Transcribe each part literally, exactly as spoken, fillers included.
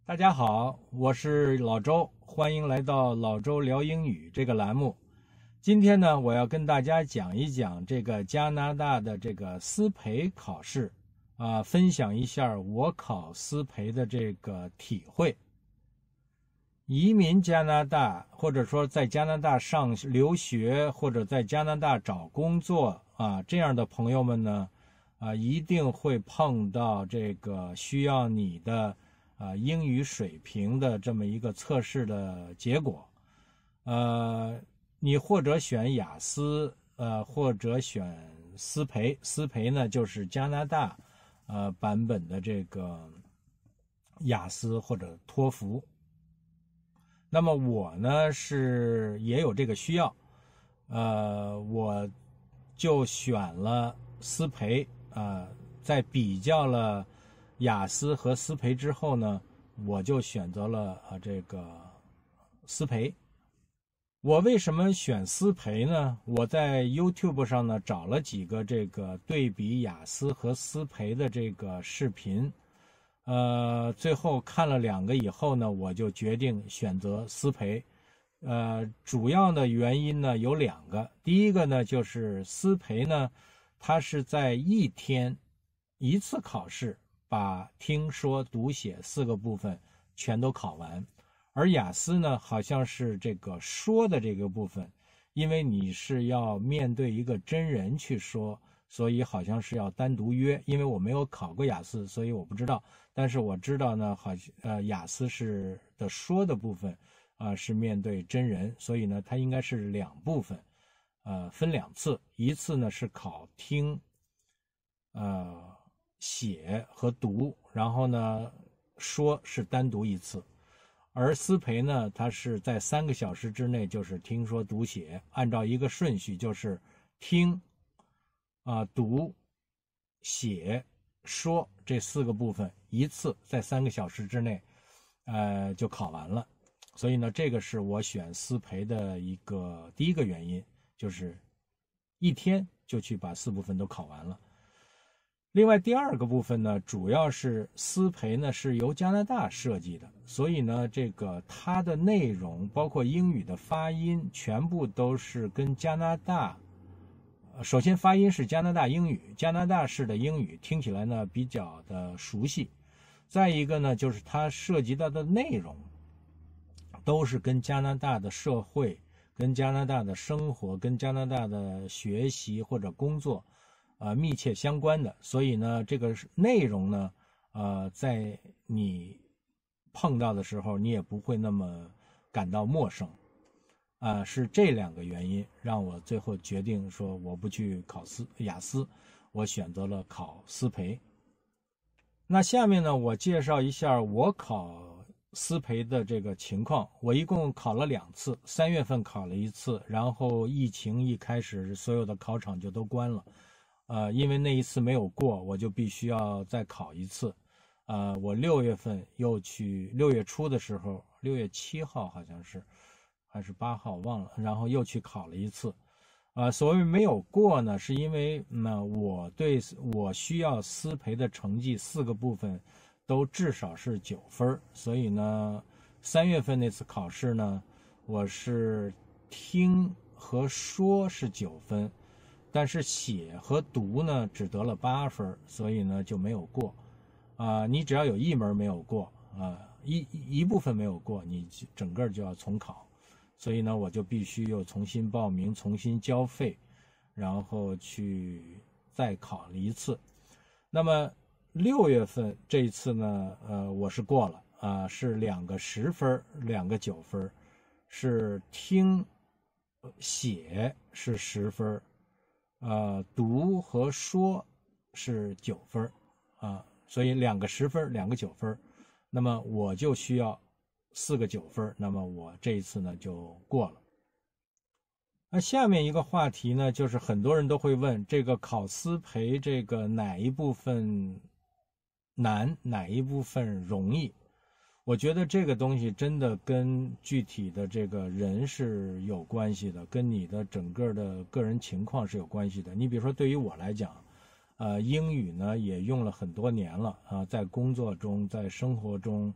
大家好，我是老周，欢迎来到老周聊英语这个栏目。今天呢，我要跟大家讲一讲这个加拿大的这个思培考试，啊、呃，分享一下我考思培的这个体会。移民加拿大，或者说在加拿大上留学，或者在加拿大找工作啊，这样的朋友们呢，啊，一定会碰到这个需要你的。啊，英语水平的这么一个测试的结果，呃，你或者选雅思，呃，或者选思培。思培呢，就是加拿大呃版本的这个雅思或者托福。那么我呢是也有这个需要，呃，我就选了思培啊、呃，在比较了。雅思和思培之后呢，我就选择了啊这个思培。我为什么选思培呢？我在 YouTube 上呢找了几个这个对比雅思和思培的这个视频，呃，最后看了两个以后呢，我就决定选择思培。呃，主要的原因呢有两个，第一个呢就是思培呢，它是在一天一次考试。把听说读写四个部分全都考完，而雅思呢好像是这个说的这个部分，因为你是要面对一个真人去说，所以好像是要单独约。因为我没有考过雅思，所以我不知道，但是我知道呢，好呃雅思是的说的部分啊、呃、是面对真人，所以呢它应该是两部分，呃分两次，一次呢是考听，呃。写和读，然后呢说是单独一次，而思培呢它是在三个小时之内就是听说读写，按照一个顺序就是听啊、呃、读写说这四个部分一次在三个小时之内呃就考完了。所以呢这个是我选思培的一个第一个原因，就是一天就去把四部分都考完了。另外第二个部分呢，主要是思培呢是由加拿大设计的，所以呢这个它的内容包括英语的发音全部都是跟加拿大，首先发音是加拿大英语，加拿大式的英语听起来呢比较的熟悉，再一个呢就是它涉及到的内容都是跟加拿大的社会、跟加拿大的生活、跟加拿大的学习或者工作呃，密切相关的，所以呢，这个内容呢，呃，在你碰到的时候，你也不会那么感到陌生，啊、呃，是这两个原因让我最后决定说我不去考思雅思，我选择了考思培。那下面呢，我介绍一下我考思培的这个情况。我一共考了两次，三月份考了一次，然后疫情一开始，所有的考场就都关了。呃，因为那一次没有过，我就必须要再考一次。呃，我六月份又去，六月初的时候，六月七号好像是，还是八号忘了，然后又去考了一次。呃，所谓没有过呢，是因为呢、呃，我对我需要思培的成绩四个部分都至少是九分，所以呢，三月份那次考试呢，我是听和说是九分。但是写和读呢只得了八分，所以呢就没有过。啊、呃，你只要有一门没有过啊、呃，一一部分没有过，你整个就要重考。所以呢，我就必须又重新报名、重新交费，然后去再考了一次。那么六月份这一次呢，呃，我是过了啊、呃，是两个十分，两个九分，是听、写是十分。呃，读和说是九分啊，所以两个十分，两个九分，那么我就需要四个九分，那么我这一次呢就过了。那下面一个话题呢，就是很多人都会问，这个考思培这个哪一部分难，哪一部分容易？我觉得这个东西真的跟具体的这个人是有关系的，跟你的整个的个人情况是有关系的。你比如说对于我来讲，呃，英语呢也用了很多年了啊、呃，在工作中，在生活中，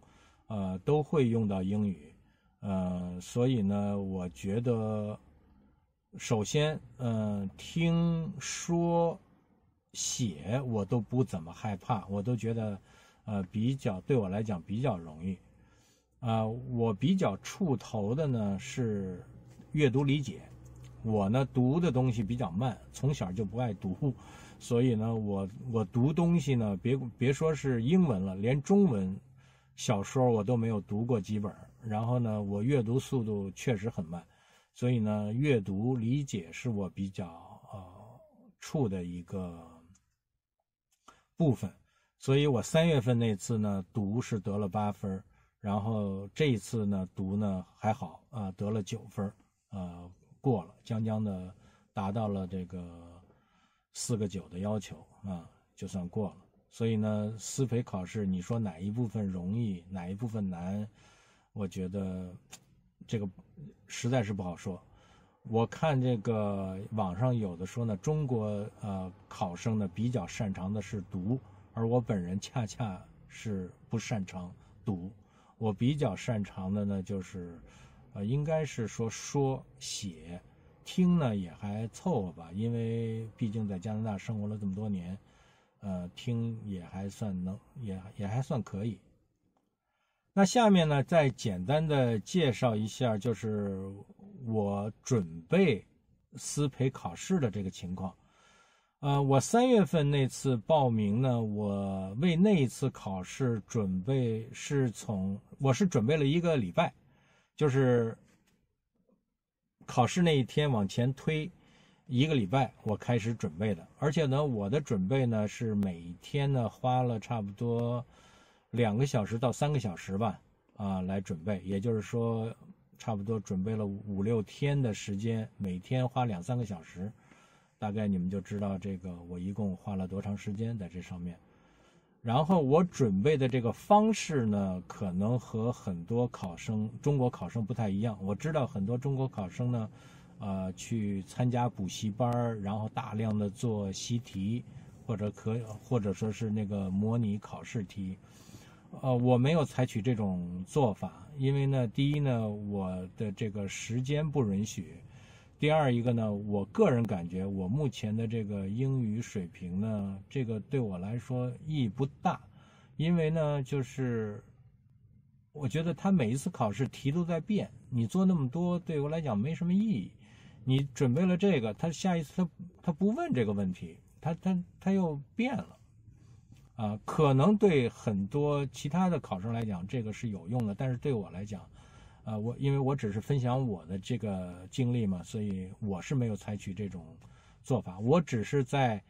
呃，都会用到英语，呃，所以呢，我觉得，首先，呃，听说、写我都不怎么害怕，我都觉得，呃，比较对我来讲比较容易。啊、呃，我比较怵头的呢是阅读理解。我呢读的东西比较慢，从小就不爱读，所以呢，我我读东西呢，别别说是英文了，连中文小说我都没有读过几本。然后呢，我阅读速度确实很慢，所以呢，阅读理解是我比较呃怵的一个部分。所以我三月份那次呢，读是得了八分，然后这一次呢，读呢还好啊、呃，得了九分，呃。过了，将将的达到了这个四个九的要求啊，就算过了。所以呢，思培考试，你说哪一部分容易，哪一部分难，我觉得这个实在是不好说。我看这个网上有的说呢，中国呃考生呢比较擅长的是读，而我本人恰恰是不擅长读，我比较擅长的呢就是。呃，应该是说说写，听呢也还凑合吧，因为毕竟在加拿大生活了这么多年，呃，听也还算能，也也还算可以。那下面呢，再简单的介绍一下，就是我准备思培考试的这个情况。呃，我三月份那次报名呢，我为那一次考试准备是从，我是准备了一个礼拜。就是考试那一天往前推一个礼拜，我开始准备的。而且呢，我的准备呢是每天呢花了差不多两个小时到三个小时吧，啊，来准备。也就是说，差不多准备了五六天的时间，每天花两三个小时，大概你们就知道这个我一共花了多长时间在这上面。然后我准备的这个方式呢，可能和很多考生、中国考生不太一样。我知道很多中国考生呢，呃，去参加补习班，然后大量的做习题，或者可或者说是那个模拟考试题。呃，我没有采取这种做法，因为呢，第一呢，我的这个时间不允许。第二一个呢，我个人感觉我目前的这个英语水平呢，这个对我来说意义不大，因为呢，就是我觉得他每一次考试题都在变，你做那么多对我来讲没什么意义。你准备了这个，他下一次他他不问这个问题，他他他又变了，啊，可能对很多其他的考生来讲这个是有用的，但是对我来讲。啊、呃，我因为我只是分享我的这个经历嘛，所以我是没有采取这种做法。我只是在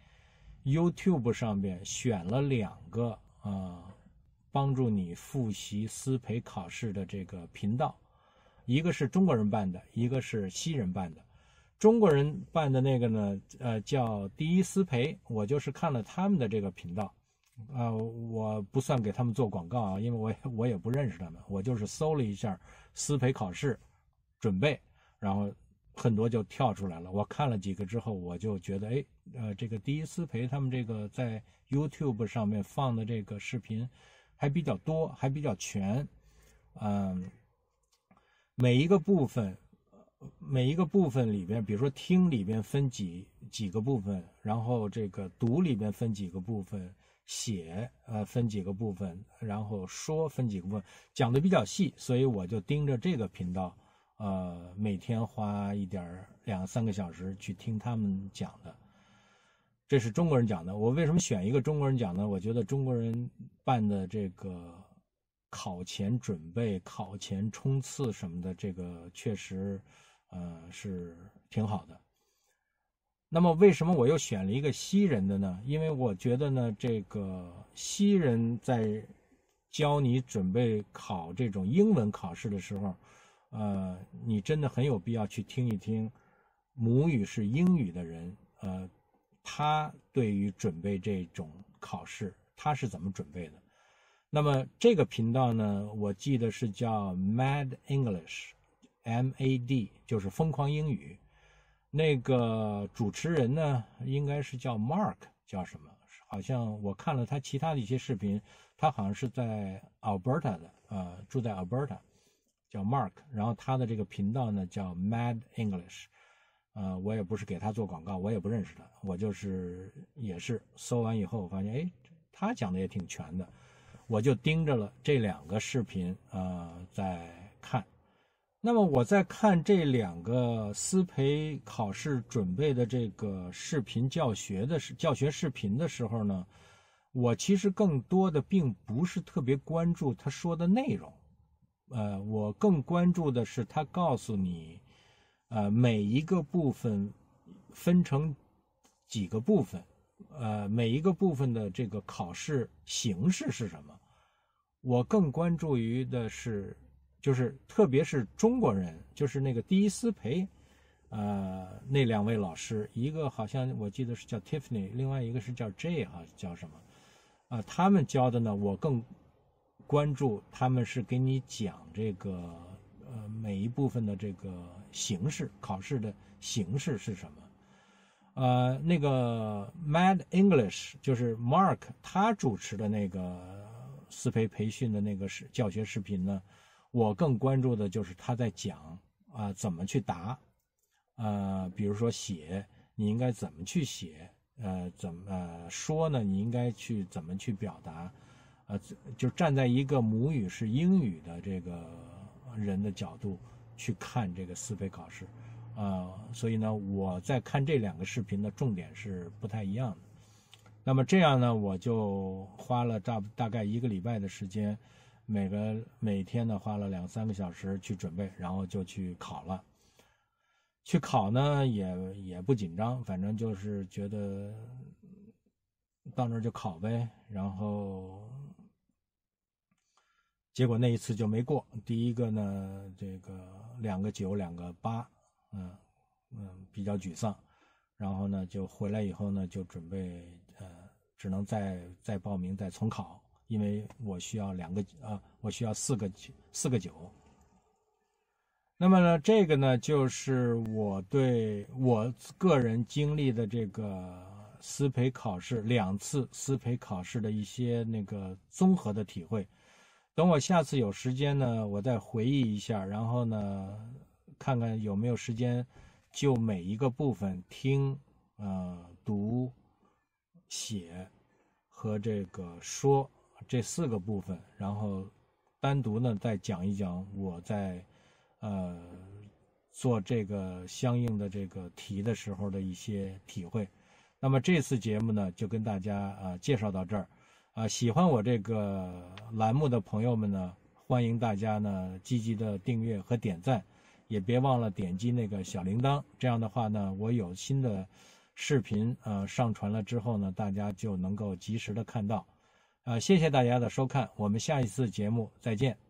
YouTube 上面选了两个啊、呃，帮助你复习思培考试的这个频道，一个是中国人办的，一个是西人办的。中国人办的那个呢，呃，叫第一思培，我就是看了他们的这个频道。呃，我不算给他们做广告啊，因为我也我也不认识他们，我就是搜了一下思培考试准备，然后很多就跳出来了。我看了几个之后，我就觉得，哎，呃，这个第一思培他们这个在 YouTube 上面放的这个视频还比较多，还比较全，嗯，每一个部分。每一个部分里边，比如说听里边分几几个部分，然后这个读里边分几个部分，写呃分几个部分，然后说分几个部分，讲的比较细，所以我就盯着这个频道，呃，每天花一点两三个小时去听他们讲的。这是中国人讲的。我为什么选一个中国人讲呢？我觉得中国人办的这个考前准备、考前冲刺什么的，这个确实。呃，是挺好的。那么为什么我又选了一个西人的呢？因为我觉得呢，这个西人在教你准备考这种英文考试的时候，呃，你真的很有必要去听一听母语是英语的人，呃，他对于准备这种考试，他是怎么准备的。那么这个频道呢，我记得是叫 Mad English。M A D 就是疯狂英语，那个主持人呢，应该是叫 Mark， 叫什么？好像我看了他其他的一些视频， 他好像是在 Alberta 的，呃，住在 Alberta， 叫 Mark， 然后他的这个频道呢叫 Mad English， 呃，我也不是给他做广告，我也不认识他，我就是也是搜完以后发现，哎，他讲的也挺全的，我就盯着了这两个视频，呃，在看。那么我在看这两个思培考试准备的这个视频教学的教学视频的时候呢，我其实更多的并不是特别关注他说的内容，呃，我更关注的是他告诉你，呃，每一个部分分成几个部分，呃，每一个部分的这个考试形式是什么。我更关注于的是，就是特别是中国人，就是那个第一思培，呃，那两位老师，一个好像我记得是叫 Tiffany， 另外一个是叫 Jay 哈，叫什么？啊、呃，他们教的呢，我更关注他们是给你讲这个呃每一部分的这个形式，考试的形式是什么？呃，那个 Mad English 就是 Mark 他主持的那个思培培训的那个是教学视频呢，我更关注的就是他在讲啊、呃、怎么去答，呃，比如说写你应该怎么去写，呃，怎么、呃、说呢？你应该去怎么去表达，呃，就站在一个母语是英语的这个人的角度去看这个思培考试，呃，所以呢，我在看这两个视频的重点是不太一样的。那么这样呢，我就花了大大概一个礼拜的时间，每个每天呢花了两三个小时去准备，然后就去考了。去考呢也也不紧张，反正就是觉得到那儿就考呗，然后结果那一次就没过。第一个呢，这个两个九，两个八，嗯嗯，比较沮丧。然后呢，就回来以后呢，就准备呃，只能再再报名再重考，因为我需要两个啊、呃，我需要四个四个九。那么呢，这个呢，就是我对我个人经历的这个思培考试两次思培考试的一些那个综合的体会。等我下次有时间呢，我再回忆一下，然后呢，看看有没有时间就每一个部分听、呃读、写和这个说这四个部分，然后单独呢再讲一讲我在呃做这个相应的这个题的时候的一些体会。那么这次节目呢就跟大家啊、呃、介绍到这儿啊、呃，喜欢我这个栏目的朋友们呢，欢迎大家呢积极的订阅和点赞，也别忘了点击那个小铃铛，这样的话呢，我有新的视频呃上传了之后呢，大家就能够及时的看到。呃，谢谢大家的收看，我们下一次节目再见。